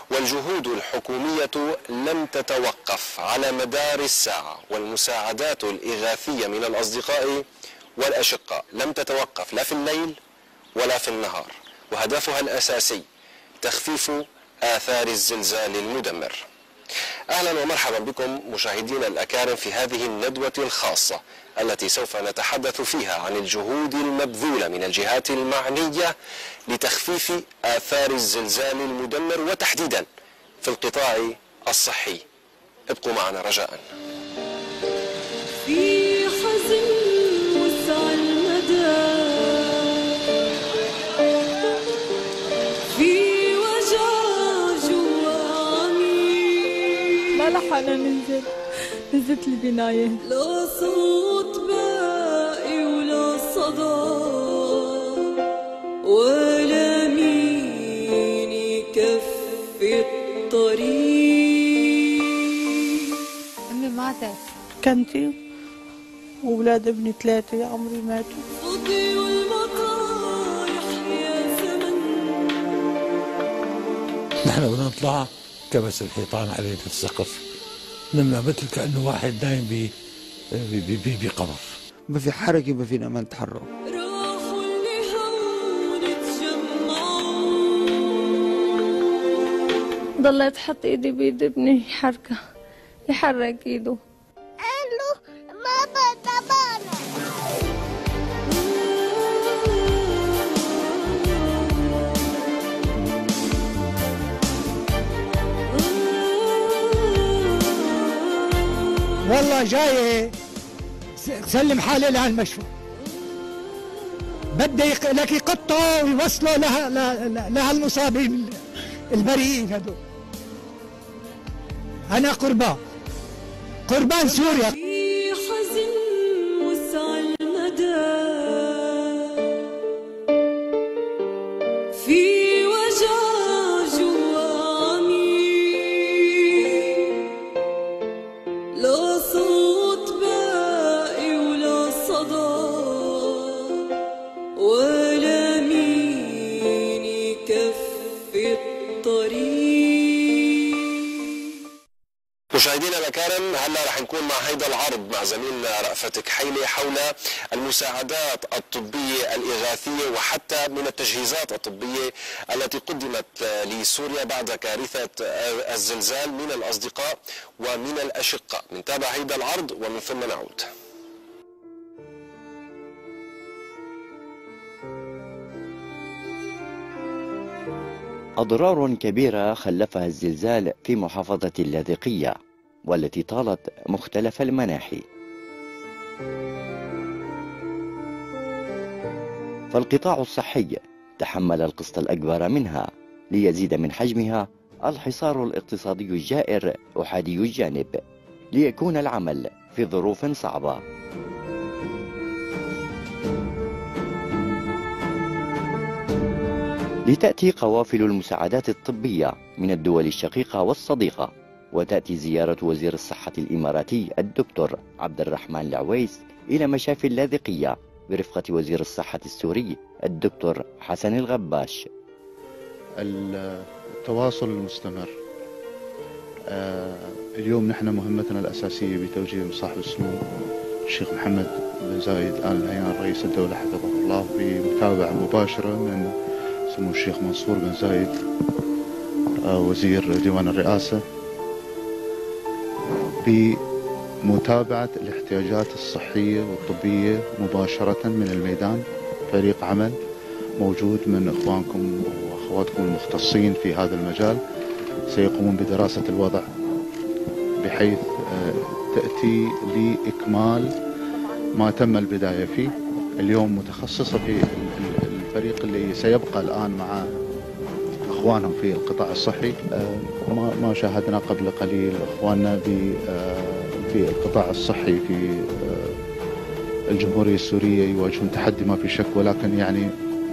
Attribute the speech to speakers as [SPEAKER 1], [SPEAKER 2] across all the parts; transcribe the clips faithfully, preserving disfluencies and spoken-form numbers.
[SPEAKER 1] والجهود الحكومية لم تتوقف على مدار الساعة، والمساعدات الإغاثية من الأصدقاء والأشقاء لم تتوقف لا في الليل ولا في النهار، وهدفها الأساسي تخفيف آثار الزلزال المدمر. أهلا ومرحبا بكم مشاهدينا الأكارم في هذه الندوة الخاصة التي سوف نتحدث فيها عن الجهود المبذولة من الجهات المعنية لتخفيف آثار الزلزال المدمر، وتحديدا في القطاع الصحي. ابقوا معنا رجاء.
[SPEAKER 2] في حزن وسع المدى، في وجع جوا عميق،
[SPEAKER 3] ما لحقنا ننزل، نزلت البناية.
[SPEAKER 2] لا صوت باقي ولا صدى، ولا مين يكفي الطريق.
[SPEAKER 3] أمي ماتت،
[SPEAKER 4] كنتي وولاد ابني ثلاثة يا عمري ماتوا.
[SPEAKER 2] صدي والمطايح يا زمن.
[SPEAKER 5] نحن بنطلع كبس الحيطان علينا السقف، نمنا مثل كأنه واحد نايم بقبر،
[SPEAKER 6] ما في حركة، ما فينا ما نتحرك.
[SPEAKER 2] راحوا اللي هون تجمعوا.
[SPEAKER 3] ضليت حط ايدي بيد ابني يحركه، يحرك ايده.
[SPEAKER 7] قالوا بابا تبانا.
[SPEAKER 8] والله جاي سلم حالي لها المشفى، بدي لك يقطعوا ويوصلوا لها لها المصابين البريئين هذول. انا قربان قربان سوريا.
[SPEAKER 2] في حزن وسع المدى، في وجع جوا عميق، لا صوت باقي ولا صدى، ولا مين يكفي الطريق.
[SPEAKER 1] مشاهدينا الأكارم، هلا رح نكون مع هيدا العرض مع زميلنا رأفت كحيلي حول المساعدات الطبية الإغاثية وحتى من التجهيزات الطبية التي قدمت لسوريا بعد كارثة الزلزال من الأصدقاء ومن الأشقاء. نتابع هيدا العرض ومن ثم نعود.
[SPEAKER 9] أضرار كبيرة خلفها الزلزال في محافظة اللاذقية، والتي طالت مختلف المناحي. فالقطاع الصحي تحمل القسط الأكبر منها، ليزيد من حجمها الحصار الاقتصادي الجائر أحادي الجانب، ليكون العمل في ظروف صعبة. لتأتي قوافل المساعدات الطبية من الدول الشقيقة والصديقة، وتأتي زيارة وزير الصحة الإماراتي الدكتور عبد الرحمن العويس إلى مشافي اللاذقية برفقة وزير الصحة السوري الدكتور حسن الغباش.
[SPEAKER 10] التواصل المستمر. اليوم نحن مهمتنا الأساسية بتوجيه صاحب السمو الشيخ محمد بن زايد آل نهيان رئيس الدولة حفظه الله بمتابعة مباشرة من سمو الشيخ منصور بن زايد وزير ديوان الرئاسة بمتابعة الاحتياجات الصحية والطبية مباشرة من الميدان. فريق عمل موجود من إخوانكم وأخواتكم المختصين في هذا المجال سيقومون بدراسة الوضع بحيث تأتي لإكمال ما تم البداية فيه. اليوم متخصصة في الفريق اللي سيبقى الآن مع اخوانهم في القطاع الصحي. ما شاهدنا قبل قليل اخواننا في القطاع الصحي في الجمهورية السورية يواجهون تحدي ما في شك، ولكن يعني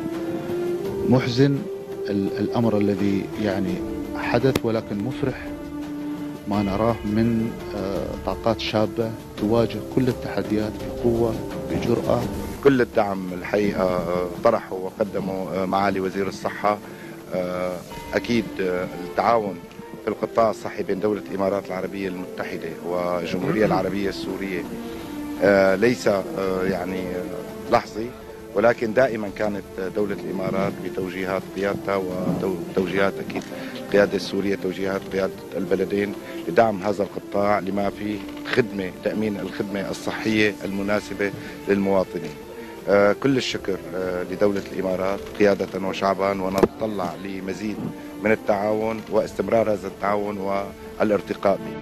[SPEAKER 10] محزن الامر الذي يعني حدث، ولكن مفرح ما نراه من طاقات شابة تواجه كل التحديات بقوة بجرأة.
[SPEAKER 11] كل الدعم الحقيقة طرحه وقدمه معالي وزير الصحة أكيد التعاون في القطاع الصحي بين دولة الإمارات العربية المتحدة والجمهورية العربية السورية ليس يعني لحظي، ولكن دائما كانت دولة الإمارات بتوجيهات قيادتها وتوجيهات أكيد القيادة السورية، توجيهات قيادة البلدين لدعم هذا القطاع لما فيه خدمة تأمين الخدمة الصحية المناسبة للمواطنين. كل الشكر لدولة الإمارات قيادة وشعبا، ونتطلع لمزيد من التعاون واستمرار هذا التعاون والارتقاء به.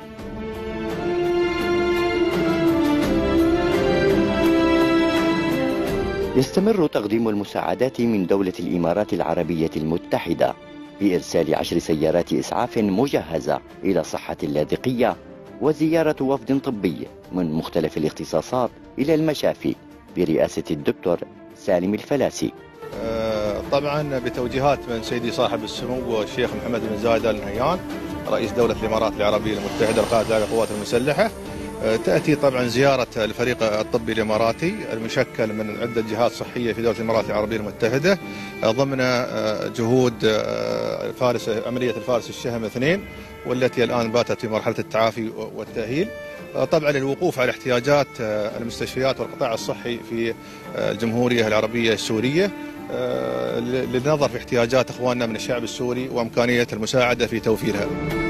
[SPEAKER 9] يستمر تقديم المساعدات من دولة الإمارات العربية المتحدة بإرسال عشر سيارات إسعاف مجهزة إلى صحة اللاذقية، وزيارة وفد طبي من مختلف الاختصاصات إلى المشافي برئاسة الدكتور سالم الفلاسي.
[SPEAKER 12] طبعا بتوجيهات من سيدي صاحب السمو الشيخ محمد بن زايد آل نهيان رئيس دولة الإمارات العربية المتحدة القائد الأعلى للقوات المسلحة، تأتي طبعا زيارة الفريق الطبي الإماراتي المشكل من عدة جهات صحية في دولة الإمارات العربية المتحدة ضمن جهود فارس عملية الفارس الشهم اثنين، والتي الآن باتت في مرحلة التعافي والتأهيل، طبعا للوقوف على احتياجات المستشفيات والقطاع الصحي في الجمهورية العربية السورية، للنظر في احتياجات اخواننا من الشعب السوري وامكانية المساعدة في توفيرها.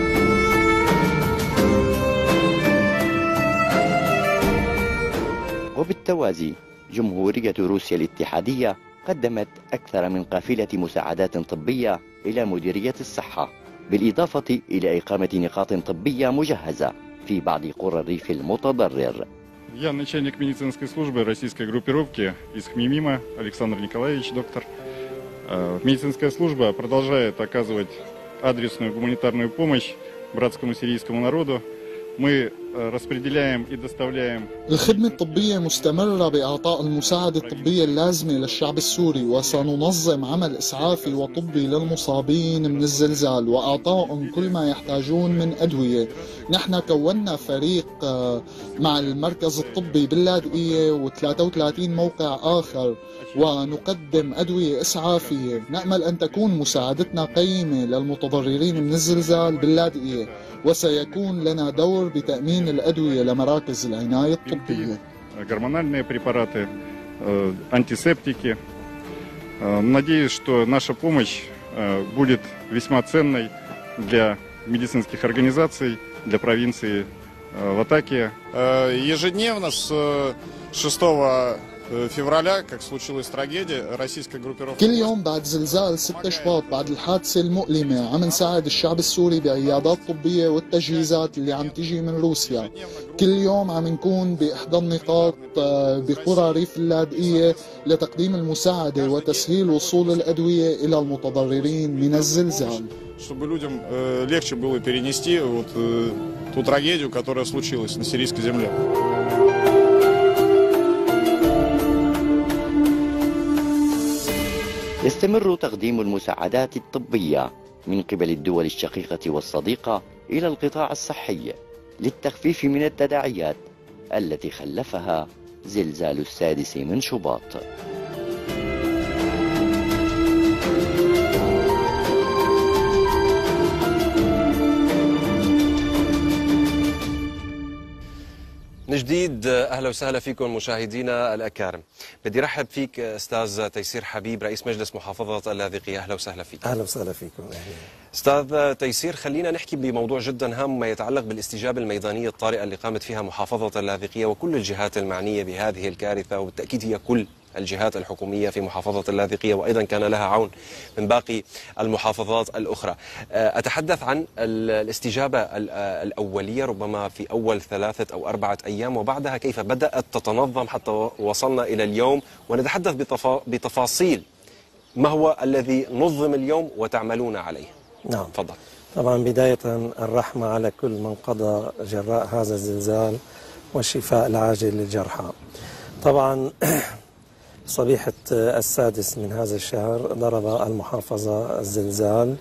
[SPEAKER 9] وبالتوازي جمهورية روسيا الاتحادية قدمت أكثر من قافلة مساعدات طبية إلى مديرية الصحة، بالإضافة إلى إقامة نقاط طبية مجهزة في بعض قرى الريف المتضرر.
[SPEAKER 13] Я начальник медицинской службы российской группировки из Хмимима, Александр Николаевич, доктор. Медицинская служба продолжает оказывать адресную гуманитарную помощь братскому сирийскому народу. Мы распределяем и доставляем.
[SPEAKER 14] الخدمة الطبية مستمرة بإعطاء المساعدة الطبية اللازمة للشعب السوري، وسننظم عمل إسعافي وطبي للمصابين من الزلزال وإعطائهم كل ما يحتاجون من أدوية. نحن كونا فريق مع المركز الطبي باللاذقية وثلاثة وثلاثين موقع آخر، ونقدم أدوية إسعافية. نأمل أن تكون مساعدتنا قيمة للمتضررين من الزلزال باللاذقية، وسيكون لنا دور بتأمين الأدوية لمراكز العناية الطبية.
[SPEAKER 13] Гормональные препараты, антисептики. Надеюсь, что наша помощь будет весьма ценной для медицинских организаций, для провинции Латакия.
[SPEAKER 15] Ежедневно с шестого فевраля, как случилась трагедия, российская группировка.
[SPEAKER 14] كل يوم بعد زلزال ستة شباط بعد الحادثة المؤلمة عم نساعد الشعب السوري بعيادات طبية والتجهيزات اللي عم تيجي من روسيا. كل يوم عم نكون بإحدى النقاط بقرى ريف اللاذقية لتقديم المساعدة وتسهيل وصول الأدوية إلى المتضررين من الزلزال.
[SPEAKER 15] Чтобы людям легче было перенести вот ту трагедию, которая случилась на сирийской земле.
[SPEAKER 9] يستمر تقديم المساعدات الطبية من قبل الدول الشقيقة والصديقة إلى القطاع الصحي للتخفيف من التداعيات التي خلفها زلزال السادس من شباط.
[SPEAKER 1] من جديد اهلا وسهلا فيكم مشاهدينا الاكارم. بدي رحب فيك استاذ تيسير حبيب رئيس مجلس محافظه اللاذقيه، اهلا وسهلا فيك.
[SPEAKER 16] اهلا وسهلا فيكم.
[SPEAKER 1] استاذ تيسير، خلينا نحكي بموضوع جدا هام ما يتعلق بالاستجابه الميدانيه الطارئه اللي قامت فيها محافظه اللاذقيه وكل الجهات المعنيه بهذه الكارثه، وبالتاكيد هي كل الجهات الحكومية في محافظة اللاذقية، وأيضا كان لها عون من باقي المحافظات الأخرى. أتحدث عن الاستجابة الأولية ربما في أول ثلاثة أو أربعة أيام، وبعدها كيف بدأت تتنظم حتى وصلنا إلى اليوم، ونتحدث بتفاصيل ما هو الذي نظم اليوم وتعملون عليه.
[SPEAKER 16] نعم
[SPEAKER 1] تفضل.
[SPEAKER 16] طبعا بداية الرحمة على كل من قضى جراء هذا الزلزال والشفاء العاجل للجرحى. طبعا صبيحة السادس من هذا الشهر ضرب المحافظة الزلزال،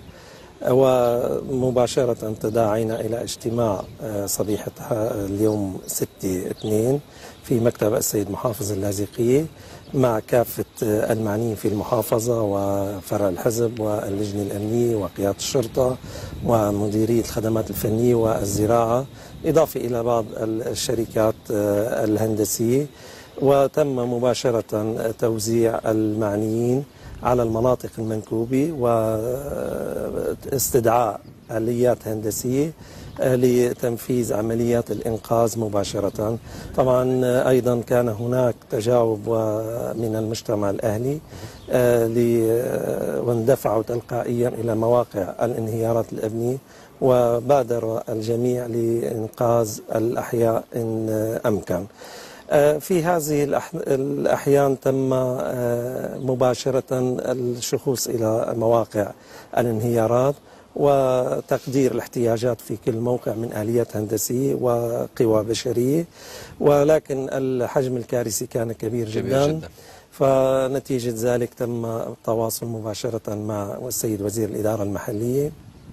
[SPEAKER 16] ومباشرة تداعينا إلى اجتماع صبيحة اليوم ستة اثنين في مكتب السيد محافظ اللاذقية مع كافة المعنيين في المحافظة وفرع الحزب واللجنة الأمنية وقيادة الشرطة ومديرية الخدمات الفنية والزراعة، إضافة إلى بعض الشركات الهندسية. وتم مباشرة توزيع المعنيين على المناطق المنكوبة واستدعاء آليات هندسية لتنفيذ عمليات الإنقاذ مباشرة. طبعا أيضا كان هناك تجاوب من المجتمع الأهلي واندفعوا تلقائيا إلى مواقع الانهيارات الأبنية، وبادر الجميع لإنقاذ الأحياء إن أمكن. في هذه الأحيان تم مباشرة الشخوص إلى مواقع الانهيارات وتقدير الاحتياجات في كل موقع من آليات هندسية وقوى بشرية، ولكن الحجم الكارثي كان كبير جدا, جدا. فنتيجة ذلك تم التواصل مباشرة مع السيد وزير الإدارة المحلية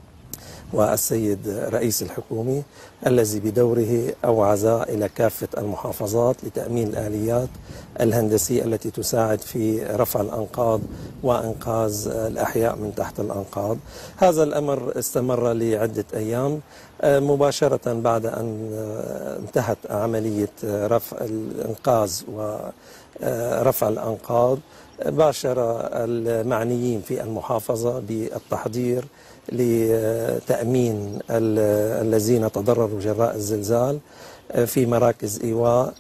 [SPEAKER 16] والسيد رئيس الحكومة الذي بدوره أوعز إلى كافة المحافظات لتأمين الآليات الهندسية التي تساعد في رفع الأنقاض وإنقاذ الأحياء من تحت الأنقاض. هذا الأمر استمر لعدة أيام. مباشرة بعد أن انتهت عملية رفع الإنقاذ ورفع الأنقاض، باشر المعنيين في المحافظة بالتحضير لتأمين الذين تضرروا جراء الزلزال في مراكز إيواء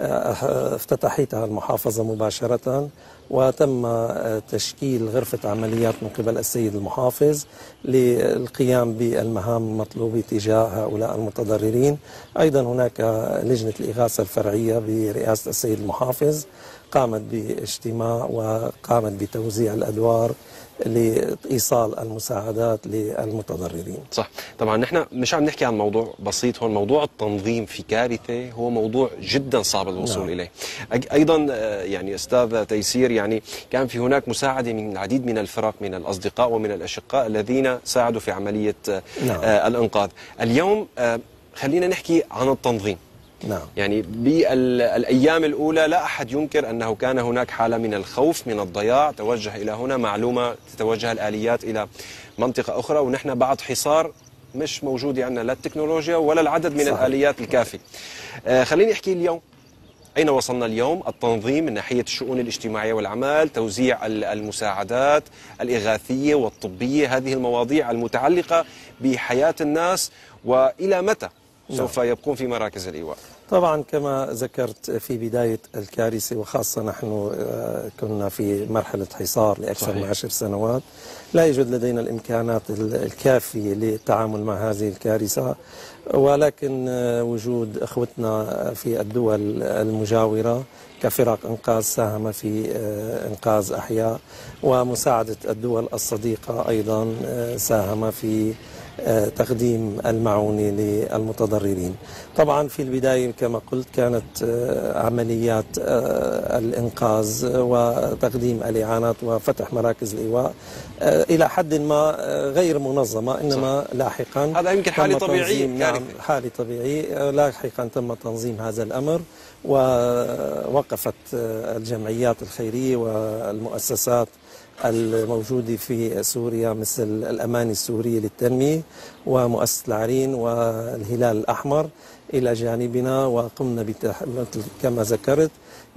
[SPEAKER 16] افتتحتها المحافظة مباشرة، وتم تشكيل غرفة عمليات من قبل السيد المحافظ للقيام بالمهام المطلوبة تجاه هؤلاء المتضررين. أيضا هناك لجنة الإغاثة الفرعية برئاسة السيد المحافظ قامت باجتماع وقامت بتوزيع الأدوار لإيصال المساعدات للمتضررين.
[SPEAKER 1] صح. طبعا نحن مش عم نحكي عن موضوع بسيط هون، موضوع التنظيم في كارثة هو موضوع جدا صعب الوصول نعم. إليه. أيضا يعني أستاذ تيسير، يعني كان في هناك مساعدة من العديد من الفرق من الأصدقاء ومن الأشقاء الذين ساعدوا في عملية نعم. الإنقاذ. اليوم خلينا نحكي عن التنظيم.
[SPEAKER 16] نعم.
[SPEAKER 1] يعني بالأيام الأولى لا أحد ينكر أنه كان هناك حالة من الخوف من الضياع، توجه إلى هنا معلومة تتوجه الآليات إلى منطقة أخرى، ونحن بعد حصار مش موجود عندنا لا التكنولوجيا ولا العدد من صحيح. الآليات الكافي. آه خليني أحكي اليوم أين وصلنا اليوم؟ التنظيم من ناحية الشؤون الاجتماعية والعمل، توزيع المساعدات الإغاثية والطبية، هذه المواضيع المتعلقة بحياة الناس، وإلى متى سوف يبقون في مراكز الإيواء؟
[SPEAKER 16] طبعا كما ذكرت في بداية الكارثة، وخاصة نحن كنا في مرحلة حصار لأكثر صحيح. من عشر سنوات، لا يوجد لدينا الإمكانات الكافية للتعامل مع هذه الكارثة، ولكن وجود أخوتنا في الدول المجاورة كفرق إنقاذ ساهم في إنقاذ أحياء، ومساعدة الدول الصديقة أيضا ساهم في تقديم المعونة للمتضررين. طبعا في البداية كما قلت كانت عمليات الإنقاذ وتقديم الإعانات وفتح مراكز الإيواء إلى حد ما غير منظمة، إنما صح. لاحقا
[SPEAKER 1] هذا يمكن حالة طبيعية.
[SPEAKER 16] نعم حالة طبيعية. لاحقا تم تنظيم هذا الأمر، ووقفت الجمعيات الخيرية والمؤسسات الموجودة في سوريا مثل الأماني السورية للتنمية ومؤسسة العرين والهلال الأحمر إلى جانبنا، وقمنا كما ذكرت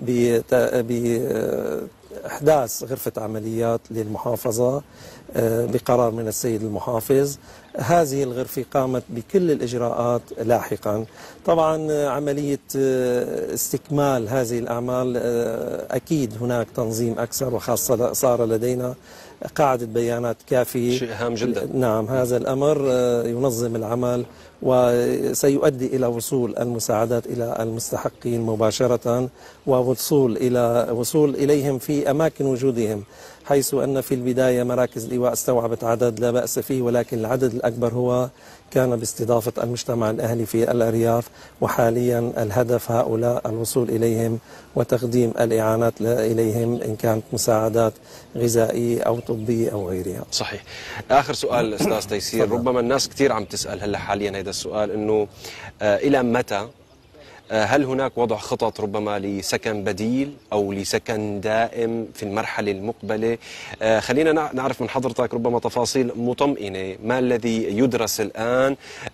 [SPEAKER 16] بإحداث غرفة عمليات للمحافظة بقرار من السيد المحافظ. هذه الغرفة قامت بكل الإجراءات لاحقا. طبعا عملية استكمال هذه الأعمال أكيد هناك تنظيم أكثر، وخاصة صار لدينا قاعدة بيانات كافية.
[SPEAKER 1] شيء هام جدا.
[SPEAKER 16] نعم هذا الأمر ينظم العمل وسيؤدي إلى وصول المساعدات إلى المستحقين مباشرة، ووصول إلى وصول إليهم في أماكن وجودهم، حيث أن في البداية مراكز الإيواء استوعبت عدد لا بأس فيه، ولكن العدد الأكبر هو كان باستضافة المجتمع الأهلي في الأرياف، وحاليا الهدف هؤلاء الوصول إليهم وتقديم الإعانات إليهم إن كانت مساعدات غذائية أو طبية أو غيرها.
[SPEAKER 1] صحيح. آخر سؤال أستاذ تيسير، ربما الناس كثير عم تسأل هلا حاليا هذا السؤال، إنه آه إلى متى هل هناك وضع خطط ربما لسكن بديل أو لسكن دائم في المرحلة المقبلة؟ خلينا نعرف من حضرتك ربما تفاصيل مطمئنة، ما الذي يدرس الآن؟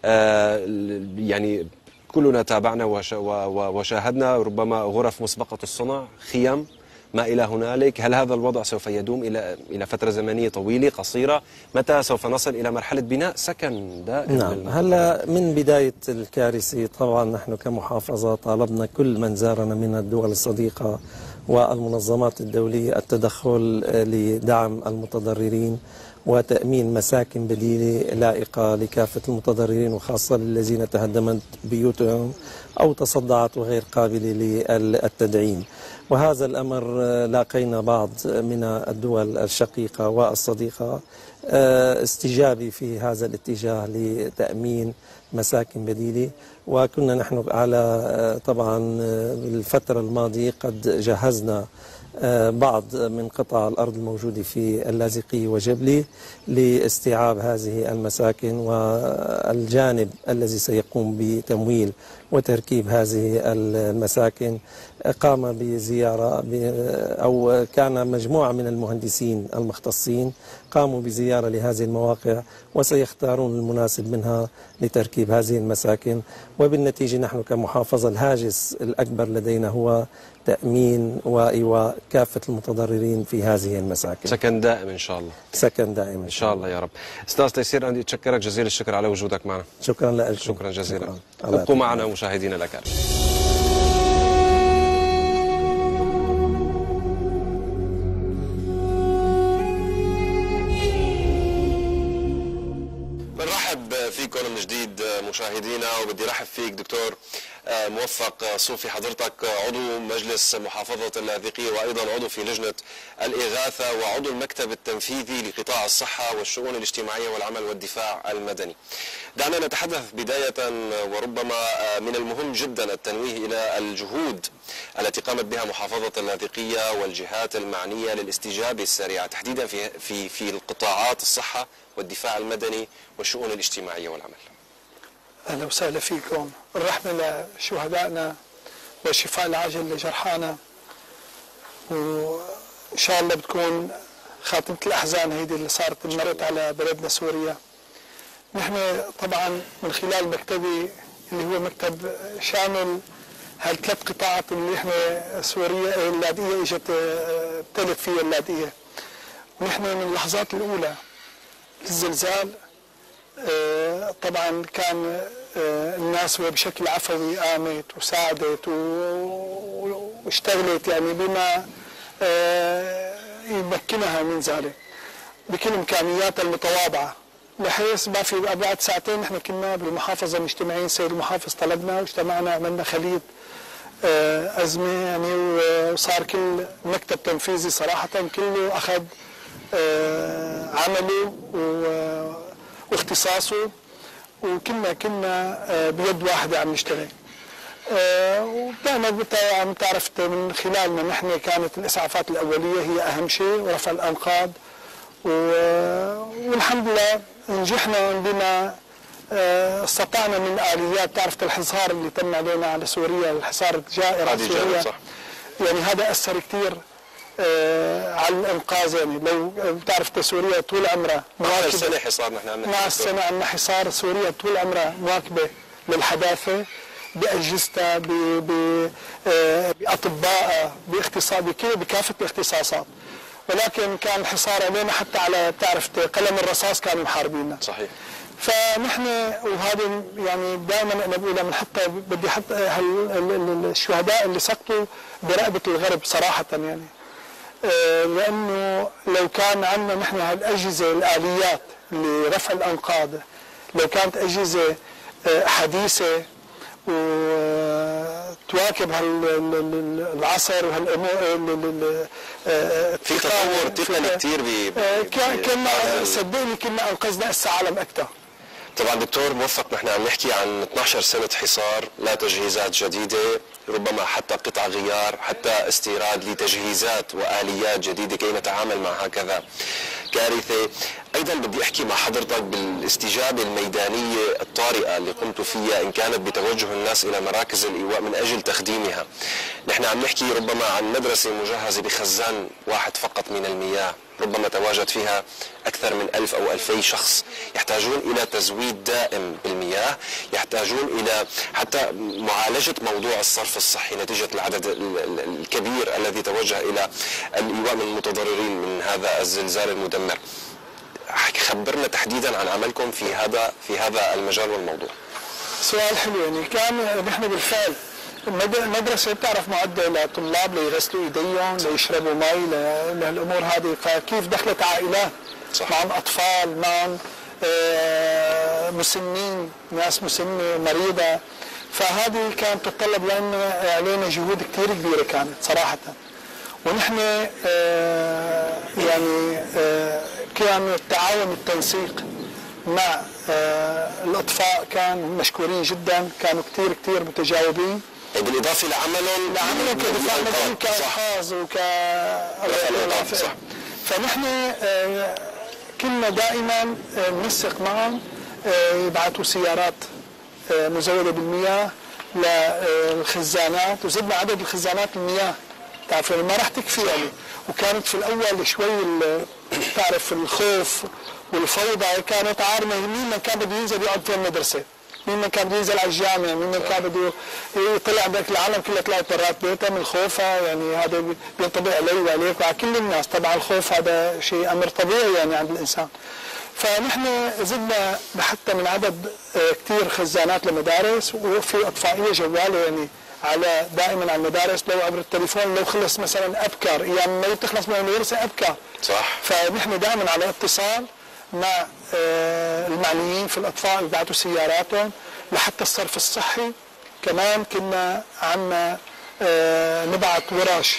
[SPEAKER 1] يعني كلنا تابعنا وشاهدنا ربما غرف مسبقة الصنع، خيم، ما إلى هنالك. هل هذا الوضع سوف يدوم إلى إلى فترة زمنية طويلة قصيرة؟ متى سوف نصل إلى مرحلة بناء سكن دائم؟
[SPEAKER 16] نعم، هلا من بداية الكارثة طبعا نحن كمحافظة طالبنا كل من زارنا من الدول الصديقة والمنظمات الدولية التدخل لدعم المتضررين وتأمين مساكن بديلة لائقة لكافة المتضررين، وخاصة للذين تهدمت بيوتهم أو تصدعت وغير قابلة للتدعيم. وهذا الأمر لاقينا بعض من الدول الشقيقة والصديقة استجابي في هذا الاتجاه لتأمين مساكن بديلة، وكنا نحن على طبعا الفترة الماضية قد جهزنا بعض من قطع الأرض الموجودة في اللاذقية وجبلة لاستيعاب هذه المساكن، والجانب الذي سيقوم بتمويل وتركيب هذه المساكن قام بزيارة أو كان مجموعة من المهندسين المختصين قاموا بزيارة لهذه المواقع وسيختارون المناسب منها لتركيب هذه المساكن. وبالنتيجة نحن كمحافظة الهاجس الأكبر لدينا هو تأمين وإيواء كافة المتضررين في هذه المساكن.
[SPEAKER 1] سكن دائم إن شاء الله.
[SPEAKER 16] سكن دائم
[SPEAKER 1] إن شاء الله يا رب. أستاذ تيسير، أنا أتشكرك جزيل الشكر على وجودك معنا.
[SPEAKER 16] شكرا لك.
[SPEAKER 1] شكرا جزيلا. ابقوا معنا مشاهدينا الأكارم. بنرحب فيكم من جديد مشاهدينا، وبدي رحب فيك دكتور موفق صوفي، حضرتك عضو مجلس محافظة اللاذقية وأيضا عضو في لجنة الإغاثة وعضو المكتب التنفيذي لقطاع الصحة والشؤون الاجتماعية والعمل والدفاع المدني. دعنا نتحدث بداية، وربما من المهم جدا التنويه إلى الجهود التي قامت بها محافظة اللاذقية والجهات المعنية للاستجابة السريعة تحديدا في في في القطاعات الصحة والدفاع المدني والشؤون الاجتماعية والعمل.
[SPEAKER 17] أهلا وسهلا فيكم. الرحمة لشهدائنا والشفاء العاجل لجرحانا، وإن شاء الله بتكون خاتمة الأحزان هيدي اللي صارت مرت على بلدنا سوريا. نحن طبعا من خلال مكتبي اللي هو مكتب شامل هالثلاث قطاعات اللي احنا سوريا اللاذقية اجت ابتلت فيها اللاذقية. ونحن من اللحظات الأولى للزلزال طبعا كان الناس بشكل عفوي قامت وساعدت واشتغلت يعني بما يمكنها من ذلك بكل امكانياتها المتواضعه، بحيث ما في بعد ساعتين نحن كنا بالمحافظه مجتمعين، سيد المحافظ طلبنا واجتمعنا عملنا خليط ازمه يعني، وصار كل مكتب تنفيذي صراحه كله اخذ عمله واختصاصه، وكنا كنا بيد واحدة عم نشتغل. ودائما عم تعرف من خلالنا نحن كانت الإسعافات الأولية هي أهم شيء ورفع الأنقاض، والحمد لله نجحنا بما استطعنا من آليات. تعرف الحصار اللي تم علينا على سوريا، الحصار الجائر على سوريا، يعني هذا أثر كثير آه على الانقاذ. يعني لو بتعرف سوريا طول عمرها
[SPEAKER 1] مواكبه السنه حصار، نحن عندنا
[SPEAKER 17] مع السنه عندنا حصار. سوريا طول عمرها مواكبه للحداثه باجهزتها باطبائها باختصاص بكافه الاختصاصات، ولكن كان الحصار علينا حتى على بتعرف قلم الرصاص كانوا محاربيننا.
[SPEAKER 1] صحيح.
[SPEAKER 17] فنحن وهذا يعني دائما انا بقولها من حتى بدي احط الشهداء اللي سقطوا برقبه الغرب صراحه، يعني لأنه لو كان عندنا نحن هالأجهزة الآليات لرفع الأنقاض، لو كانت أجهزة حديثة وتواكب هالعصر وهالأمور
[SPEAKER 1] في تطور تقني كثير
[SPEAKER 17] كنا صدقني كنا أنقذنا هسه عالم أكثر.
[SPEAKER 1] طبعا دكتور موفق، نحن عم نحكي عن اثنعش سنة حصار، لا تجهيزات جديدة، ربما حتى قطع غيار، حتى استيراد لتجهيزات وآليات جديدة كي نتعامل مع هكذا. كارثة. أيضا بدي أحكي مع حضرتك بالاستجابة الميدانية الطارئة اللي قمت فيها، إن كانت بتوجه الناس إلى مراكز الإيواء من أجل تخديمها. نحن عم نحكي ربما عن مدرسة مجهزة بخزان واحد فقط من المياه، ربما تواجد فيها أكثر من ألف أو ألفي شخص يحتاجون إلى تزويد دائم بالمياه، يحتاجون إلى حتى معالجة موضوع الصرف الصحي نتيجة العدد الكبير الذي توجه إلى الإيواء من المتضررين من هذا الزلزال المدمر. خبرنا تحديدا عن عملكم في هذا في هذا المجال والموضوع.
[SPEAKER 17] سؤال حلو. يعني كان نحن بالفعل المدرسة بتعرف معدة لطلاب ليغسلوا ايديهم، ليشربوا مي، لهالامور هذه، فكيف دخلت عائلات معهم اطفال، معهم مسنين، ناس مسنة مريضة، فهذه كانت تتطلب لنا علينا جهود كثير كبيرة كانت صراحة. ونحن يعني كان التعاون والتنسيق مع الاطفاء كان مشكورين جدا، كانوا كثير كثير متجاوبين،
[SPEAKER 1] بالاضافه لعملهم
[SPEAKER 17] لعملهم كدفاع مدني كانقاذ وك فنحن كنا دائما ننسق معهم، يبعثوا سيارات مزوده بالمياه للخزانات، وزدنا عدد الخزانات المياه، تعرف ما راح تكفي يعني. وكانت في الاول شوي تعرف الخوف والفوضى كانت عارمه، مين من كان بده ينزل يقعد في المدرسه، مين من كان بده ينزل على الجامعه، مين من كان بده يطلع بدك العالم كلها طلعت برات بيتها من خوفها، يعني هذا بينطبق علي وعليك وعلى كل الناس. طبعا الخوف هذا شيء امر طبيعي يعني عند الانسان. فنحن زدنا حتى من عدد كثير خزانات لمدارس، وفي اطفائيه جواله يعني على دائما على المدارس، لو عبر التليفون لو خلص مثلا ابكر، ايام ما تخلص من المدرسه ابكر.
[SPEAKER 1] صح.
[SPEAKER 17] فنحن دائما على اتصال مع المعنيين في الاطفال، يبعثوا سياراتهم لحتى الصرف الصحي. كمان كنا عنا نبعث ورش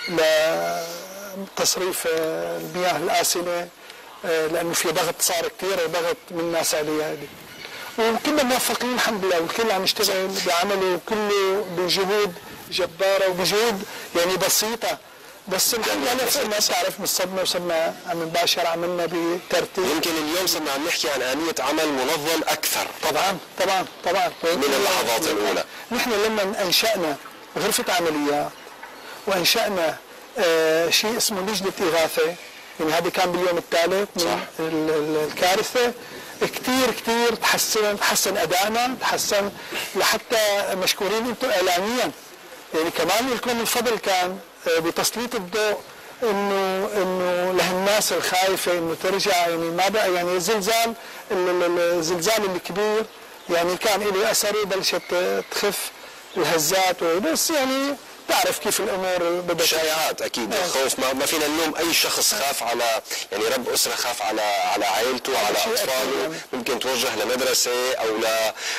[SPEAKER 17] لتصريف المياه الآسنة، لأنه في ضغط صار كثير وضغط من الناس عليها هذه. وكنا موفقين الحمد لله، والكل عم يشتغل بعمله كله بجهود جبارة وبجهود يعني بسيطة، بس الحمد لله ما تعرف من الصدمة وصرنا عم نباشر عملنا بترتيب.
[SPEAKER 1] يمكن اليوم صرنا عم نحكي عن آلية عمل منظم أكثر.
[SPEAKER 17] طبعا طبعا طبعا
[SPEAKER 1] من اللحظات الأولى.
[SPEAKER 17] نحن لما أنشأنا غرفة عمليات وأنشأنا آه شيء اسمه لجنة إغاثة، يعني هذا كان باليوم الثالث من الكارثة، كثير كثير تحسن تحسن أدائنا، تحسن لحتى مشكورين أنتم إعلاميا، يعني كمان لكم الفضل كان بتسليط الضوء انه انه لهالناس الخايفه انه ترجع، يعني ما بقى يعني الزلزال الزلزال الكبير يعني كان له اثره، بلشت تخف الهزات، بس يعني تعرف كيف الامور بدها
[SPEAKER 1] شائعات اكيد. آه. الخوف ما, ما فينا نلوم اي شخص خاف على يعني رب اسره خاف على على عائلته وعلى اطفاله، يعني. ممكن توجه لمدرسه او ل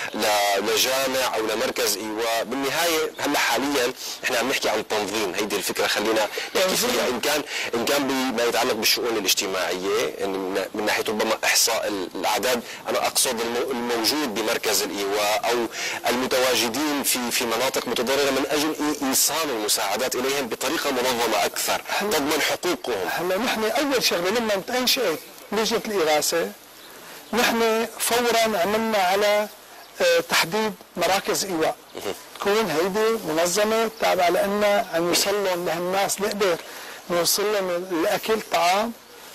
[SPEAKER 1] لجامع او لمركز ايواء. بالنهايه هلا حاليا احنا عم نحكي عن تنظيم، هيدي الفكره خلينا نحكي فيها، ان كان ان كان بما يتعلق بالشؤون الاجتماعيه، يعني من ناحيه ربما احصاء الاعداد، انا اقصد الموجود بمركز الايواء او المتواجدين في في مناطق متضرره من اجل ايصال المساعدات اليهم بطريقه منظمه اكثر تضمن حقوقهم.
[SPEAKER 17] هلا نحن اول شغله لما انشئت لجنه الاغاثه، نحن فورا عملنا على تحديد مراكز ايواء تكون هيدي منظمه تابعه لنا عم يوصل لهم لهالناس، نقدر نوصل لهم الاكل، طعام،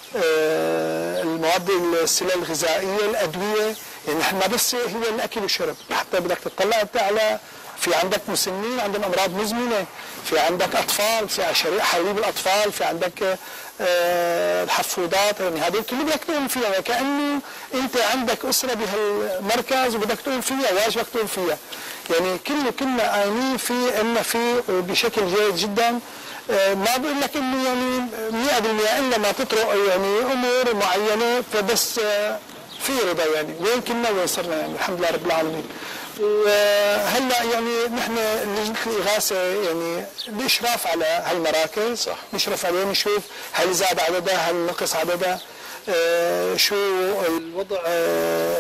[SPEAKER 17] المواد السلال الغذائيه، الادويه، يعني نحن ما بس هو الاكل والشرب، حتى بدك تطلع انت على في عندك مسنين عندهم امراض مزمنه، في عندك اطفال، في شريحه حليب الاطفال، في عندك أه الحفوضات، يعني هذول كله بدك تقوم فيها، وكانه انت عندك اسره بهالمركز وبدك تقوم فيها، واجبك تقوم فيها. يعني كله كنا قايمين فيه ان في بشكل جيد جدا. أه ما بقول لك انه يعني مئة بالمئة الا ما تطرق يعني امور معينه، فبس أه في رضا يعني وين كنا وين صرنا، يعني الحمد لله رب العالمين. وهلا يعني نحن لجنه الاغاثه يعني باشراف على هالمراكز، صح. نشرف عليها، نشوف هل زاد عددها، هل نقص عددها، آه شو الوضع آه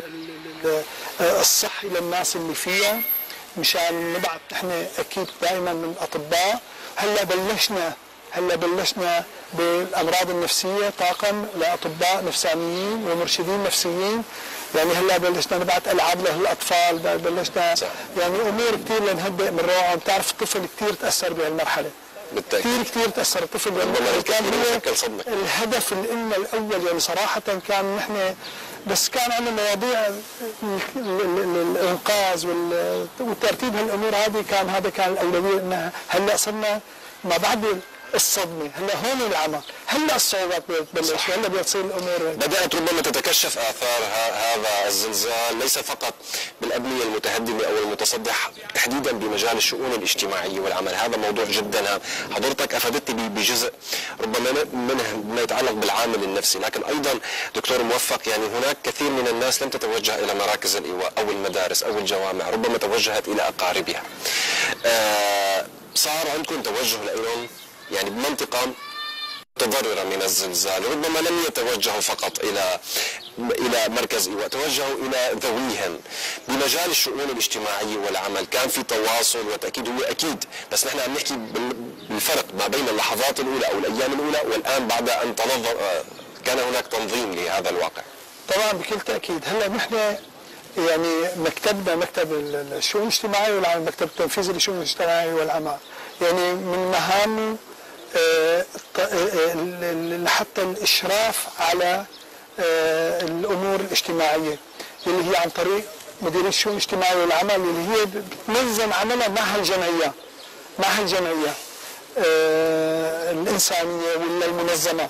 [SPEAKER 17] الصحي للناس اللي فيها، مشان نبعث نحن اكيد دائما من الاطباء. هلا بلشنا هلا بلشنا بالامراض النفسيه طاقم لاطباء نفسانيين ومرشدين نفسيين، يعني هلا بلشنا نبعث العاب للاطفال، بلشنا يعني امور كثير لنهدئ من روعه. بتعرف الطفل كثير تاثر بهالمرحله، كثير كثير تاثر الطفل بهالمرحله. كان هو الهدف اللي قلنا الاول يعني صراحه كان نحن بس كان عندنا مواضيع الانقاذ وترتيب هالامور هذه، كان هذا كان الاولويه. انها هلا صرنا ما بعد الصدمه، هلا هون العمى، هلا الصعوبات بتبلش، هلا بتصير الامور
[SPEAKER 1] بدات ربما تتكشف اثار هذا الزلزال ليس فقط بالابنيه المتهدمه او المتصدح، تحديدا بمجال الشؤون الاجتماعيه والعمل. هذا موضوع جدا هام، حضرتك افادتني بجزء ربما منه ما يتعلق بالعامل النفسي، لكن ايضا دكتور موفق يعني هناك كثير من الناس لم تتوجه الى مراكز الايواء او المدارس او الجوامع، ربما توجهت الى اقاربها. آه صار عندكم توجه لهم يعني بمنطقة متضررة من الزلزال، ربما لم يتوجهوا فقط إلى إلى مركز إيواء، توجهوا إلى ذويهم بمجال الشؤون الاجتماعية والعمل. كان في تواصل وتأكيد، هو أكيد، بس نحن عم نحكي بالفرق ما بين اللحظات الأولى أو الأيام الأولى والآن بعد أن تنظم كان هناك تنظيم لهذا الواقع.
[SPEAKER 17] طبعا بكل تأكيد. هلا نحن يعني مكتبنا مكتب الشؤون الاجتماعية والعمل، مكتب التنفيذي للشؤون الاجتماعية والعمل، يعني من مهامه حتى الإشراف على الأمور الاجتماعية اللي هي عن طريق مديرية الشؤون الاجتماعية والعمل، اللي هي بتنظم عملها مع هالجمعية مع هالجمعية الإنسانية ولا المنظمة.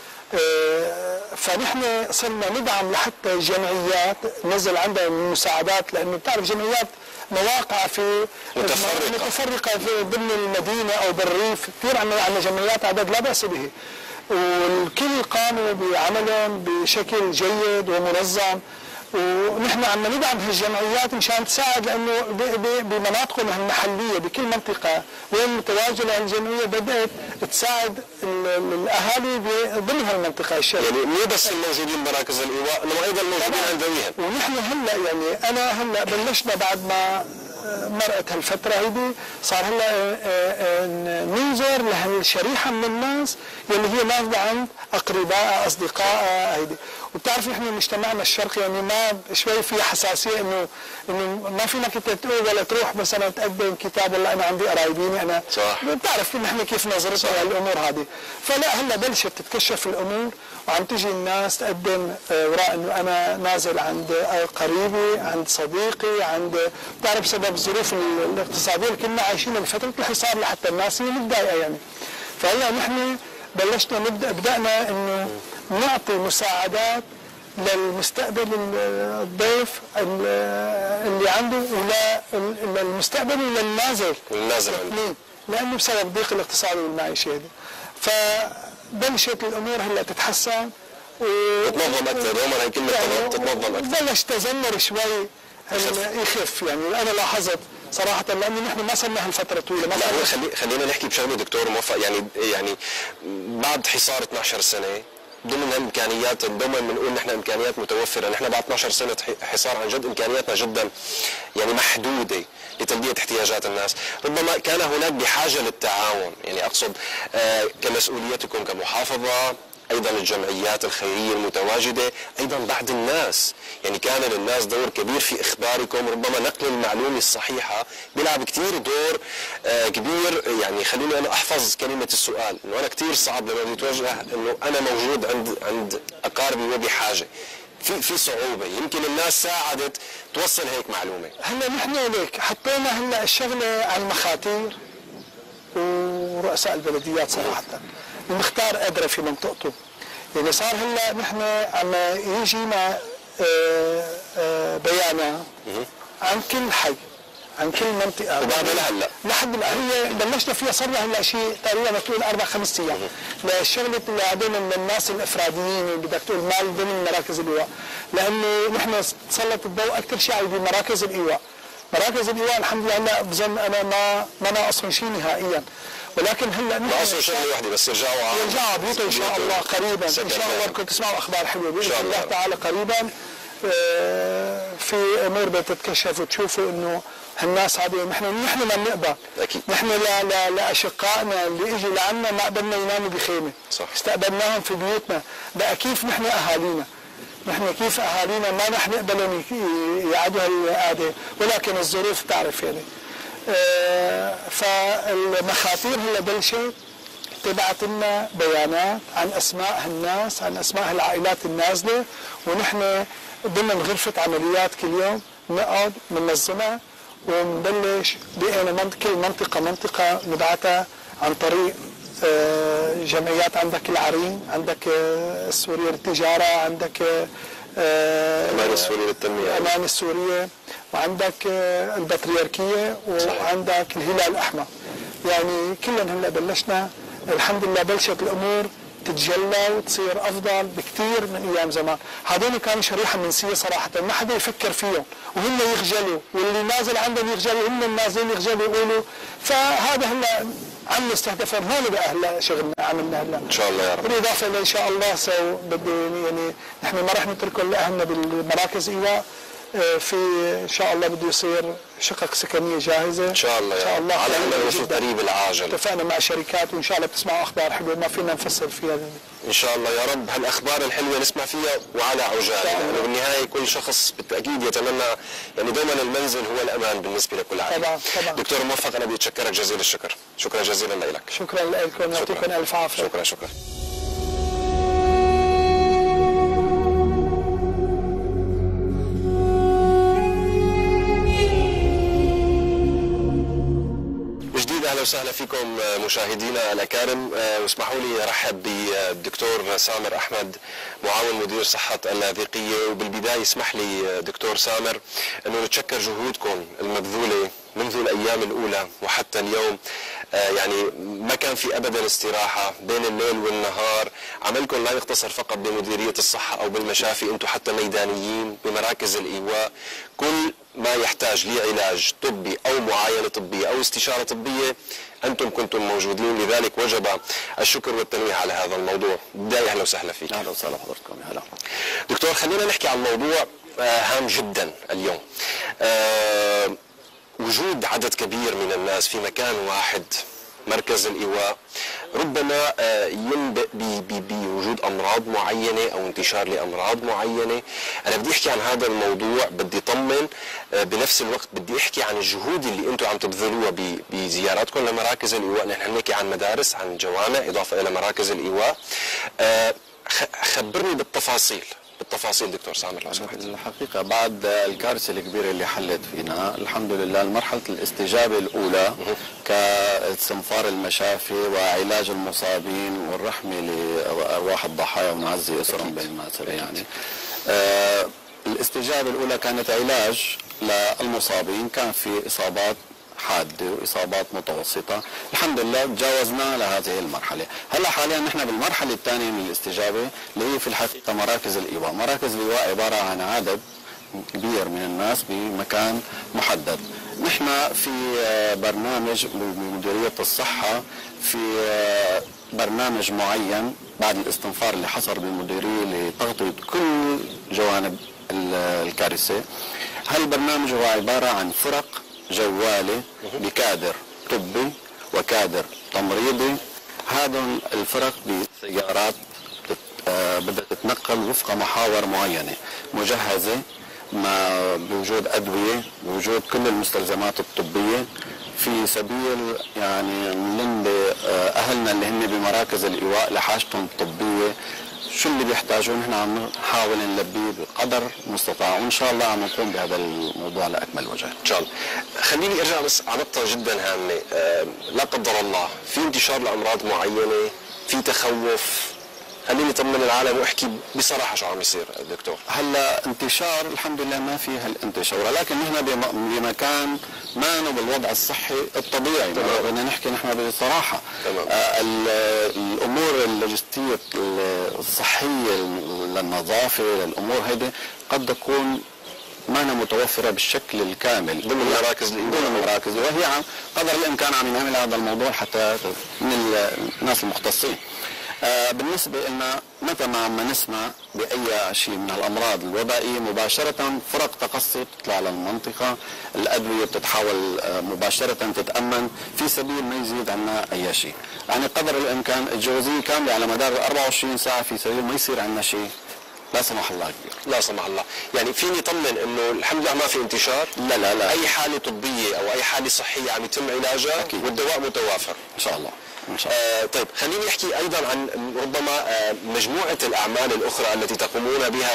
[SPEAKER 17] فنحن صرنا ندعم لحتى الجمعيات نزل عندها مساعدات، لأنه بتعرف جمعيات مواقع في متفرقة, متفرقة في ضمن المدينة أو بالريف، كثير عندنا جمعيات عدد لا بأس به، والكل قاموا بعملهم بشكل جيد ومنظم، ونحن عم ندعم هالجمعيات مشان تساعد، لانه بمناطقهم المحليه بكل منطقه وين متواجده الجمعيه بدات تساعد الاهالي ضمن هالمنطقه الشرقيه.
[SPEAKER 1] يعني مو بس الموجودين بمراكز الايواء، انما ايضا الموجودين عند ذويهم.
[SPEAKER 17] ونحن هلا يعني انا هلا بلشنا بعد ما مرقت هالفتره هيدي، صار هلا ننظر لهالشريحه من الناس يلي هي نازله عند اقربائها اصدقائها هيدي. وبتعرف نحن مجتمعنا الشرقي يعني ما شوي في حساسيه، انه انه ما فينا كنت تقول ولا تروح مثلا تقدم كتاب والله انا عندي قرايبيني انا صح. بتعرف نحن كيف نظرتنا لهالامور هذه. فلا هلا بلشت تتكشف الامور وعم تجي الناس تقدم وراء انه انا نازل عند قريبي، عند صديقي، عند بتعرف بسبب الظروف الاقتصاديه اللي كنا عايشينها بفتره الحصار لحتى الناس هي متضايقه يعني. فهلا نحن بلشنا نبدا بدانا انه نعطي مساعدات للمستقبل الضيف اللي عنده ولا المستقبل ولا النازل
[SPEAKER 1] النازل
[SPEAKER 17] لانه بسبب الضيق الاقتصادي والمعيشي هذا. فبلشت الامور هلا تتحسن
[SPEAKER 1] وتتنظم اكثر، دوما هي كلمه يعني تتنظم اكثر،
[SPEAKER 17] بلش تذمر شوي يخف يعني. انا لاحظت صراحة لأنه نحن ما صرنا هالفترة طويلة.
[SPEAKER 1] لا هو خلي خلينا نحكي بشغله دكتور موفق، يعني يعني بعد حصار اثنعش سنة ضمن الامكانيات دوما بنقول نحن امكانيات متوفره، نحن بعد اثنعش سنه حصار عن جد امكانياتنا جدا يعني محدوده لتلبيه احتياجات الناس، ربما كان هناك بحاجه للتعاون، يعني اقصد آه كمسؤوليتكم كمحافظه، ايضا الجمعيات الخيريه المتواجده، ايضا بعض الناس، يعني كان للناس دور كبير في اخباركم، ربما نقل المعلومه الصحيحه بيلعب كثير دور آه كبير. يعني خليني انا احفظ كلمه السؤال، انه انا كثير صعب لما يتوجه انه انا موجود عند عند اقاربي وبحاجه، في في صعوبه، يمكن الناس ساعدت توصل هيك معلومه.
[SPEAKER 17] هلا نحن هيك حطينا هلا الشغله على المخاتير ورؤساء البلديات صراحه، المختار أدرى في منطقته، يعني صار هلا نحن عم يجينا بيانات عن كل حي، عن كل منطقة،
[SPEAKER 1] وبعد لهلا
[SPEAKER 17] لحد هي بلشنا فيها، صار لها هلا شيء تقريبا تقول أربع خمس أيام للشغلة اللي هذول من الناس الإفراديين اللي بدك تقول مال ضمن مراكز الإيواء، لأنه نحن سلط الضوء أكثر شيء على مراكز الإيواء. مراكز الإيواء الحمد لله هلا بظن أنا ما ما ناقصهم شيء نهائيا، ولكن هلا
[SPEAKER 1] ناقصوا شغله وحده بس يرجعوا
[SPEAKER 17] يرجعوا بيوتهم ان شاء الله قريبا، ان شاء الله بدكم تسمعوا اخبار حلوه باذن الله تعالى قريبا. في امور بتتكشف وتشوفوا انه هالناس هذه نحن نحن ما بنقبل
[SPEAKER 1] اكيد
[SPEAKER 17] نحن لا لا لاشقائنا اللي اجوا لعنا ما قبلنا يناموا بخيمه
[SPEAKER 1] صح
[SPEAKER 17] استقبلناهم في بيوتنا بقى كيف نحن اهالينا نحن كيف اهالينا ما رح نقبلهم يقعدوا هالقعده ولكن الظروف تعرف يعني آه فالمخاطير هلا بلشت تبعت لنا بيانات عن اسماء هالناس عن اسماء هالعائلات النازله ونحن ضمن غرفه عمليات كل يوم نقعد بننظمها ونبلش بقينا كل منطقه منطقه نبعتها عن طريق جمعيات عندك العرين عندك السوريه للتجاره عندك
[SPEAKER 1] امان السوريه للتنميه
[SPEAKER 17] امان السوريه وعندك البطريركيه وعندك الهلال الاحمر يعني كلهم هلا بلشنا الحمد لله بلشت الامور تتجلى وتصير افضل بكثير من ايام زمان، هذول كانوا شريحه منسيه صراحه ما حدا يفكر فيهم وهم يخجلوا واللي نازل عندهم يخجلوا هم النازلين يخجلوا يقولوا فهذا هلا عم نستهدفهم هون بقى هلا شغلنا عملنا هلا
[SPEAKER 1] ان شاء الله يا رب
[SPEAKER 17] بالاضافه ان شاء الله سو بدي يعني نحن ما راح نتركهم لاهلنا بالمراكز ايواء في ان شاء الله بده يصير شقق سكنيه جاهزه
[SPEAKER 1] ان شاء الله
[SPEAKER 17] ان شاء الله
[SPEAKER 1] على الوصول قريب العاجل
[SPEAKER 17] اتفقنا مع شركات وان شاء الله بتسمعوا اخبار حلوه ما فينا نفسر فيها
[SPEAKER 1] ان شاء الله يا رب هالاخبار الحلوه نسمع فيها وعلى عجاله لانه بالنهايه كل شخص بالتاكيد يتمنى يعني دوما المنزل هو الامان بالنسبه لكل عائله
[SPEAKER 17] طبعا طبعا
[SPEAKER 1] دكتور موفق انا بدي اتشكرك جزيل الشكر شكرا جزيلا لك
[SPEAKER 17] شكرا لكم يعطيكم الف عافيه
[SPEAKER 1] شكرا شكرا اهلا وسهلا فيكم مشاهدينا الاكارم واسمحوا لي ارحب بالدكتور سامر احمد معاون مدير صحه اللاذقيه وبالبدايه اسمح لي دكتور سامر انه نتشكر جهودكم المبذوله منذ الايام الاولى وحتى اليوم يعني ما كان في ابدا استراحه بين الليل والنهار عملكم لا يقتصر فقط بمديريه الصحه او بالمشافي انتم حتى ميدانيين بمراكز الايواء كل ما يحتاج لعلاج طبي او معاينه طبيه او استشاره طبيه انتم كنتم موجودين لذلك وجب الشكر والتنويه على هذا الموضوع بدايه اهلا وسهلا فيك
[SPEAKER 18] اهلا وسهلا حضرتكم هلا
[SPEAKER 1] دكتور خلينا نحكي عن موضوع هام جدا اليوم أه وجود عدد كبير من الناس في مكان واحد مركز الإيواء ربما ينبئ بوجود أمراض معينة أو انتشار لأمراض معينة. أنا بدي أحكي عن هذا الموضوع بدي طمن بنفس الوقت بدي أحكي عن الجهود اللي أنتم عم تبذلوها بزياراتكم لمراكز الإيواء. نحن بنحكي عن مدارس عن جوامع إضافة إلى مراكز الإيواء. خبرني بالتفاصيل بالتفاصيل دكتور سامر لو سمحت.
[SPEAKER 18] الحقيقة بعد الكارثة الكبيرة اللي حلت فينا الحمد لله مرحلة الاستجابة الأولى كاستنفار المشافي وعلاج المصابين والرحمة لأرواح الضحايا ونعزي أسرهم بالمناسبة يعني آه الاستجابة الأولى كانت علاج للمصابين كان في إصابات حادة وإصابات متوسطة الحمد لله تجاوزنا لهذه المرحلة. هلا حاليا نحن بالمرحلة الثانية من الاستجابة اللي هي في الحقيقة مراكز الإيواء. مراكز الإيواء عبارة عن عدد كبير من الناس بمكان محدد. نحن في برنامج بمديرية الصحة في برنامج معين بعد الاستنفار اللي حصل بالمديرية لتغطية كل جوانب الكارثة. هالبرنامج هو عبارة عن فرق جوالة بكادر طبي وكادر تمريضي. هذه الفرق بسيارات بدها تتنقل وفق محاور معينة مجهزة مع بوجود أدوية بوجود كل المستلزمات الطبية في سبيل يعني من أهلنا اللي هن بمراكز الإيواء لحاجتهم الطبية شو اللي بيحتاجوه نحن عم نحاول نلبيه بقدر المستطاع وان شاء الله عم نقوم بهذا الموضوع لاكمل وجه.
[SPEAKER 1] ان شاء الله. خليني ارجع بس على نقطة جدا هامة، أه لا قدر الله في انتشار لامراض معينة، في تخوف، خليني طمن العالم واحكي بصراحة شو عم يصير دكتور.
[SPEAKER 18] هلا انتشار الحمد لله ما في هالانتشار ولكن نحن بمكان ما نو بالوضع الصحي الطبيعي بدنا نحكي نحن بصراحة. آه الامور اللوجستية الصحية للنظافة للامور هيدي قد تكون ما أنا متوفرة بالشكل الكامل
[SPEAKER 1] ضمن مراكز
[SPEAKER 18] ضمن المراكز وهي عم قدر الامكان عم نعمل هذا الموضوع حتى من الناس المختصين. آه بالنسبة لنا متى ما عم نسمع بأي شيء من الأمراض الوبائية مباشرة فرق تقصي بتطلع للمنطقة، الأدوية بتتحول آه مباشرة تتأمن في سبيل ما يزيد عنا أي شيء. يعني قدر الإمكان الجوزية كاملة على مدار أربعة وعشرين ساعة في سبيل ما يصير عنا شيء لا سمح الله كبير.
[SPEAKER 1] لا سمح الله، يعني فيني طمن انه الحمد لله ما في انتشار؟
[SPEAKER 18] لا لا لا،
[SPEAKER 1] اي حاله طبيه او اي حاله صحيه عم يتم علاجها أكيد. والدواء متوافر
[SPEAKER 18] ان شاء الله. إن شاء الله.
[SPEAKER 1] آه طيب خليني احكي ايضا عن ربما آه مجموعه الاعمال الاخرى التي تقومون بها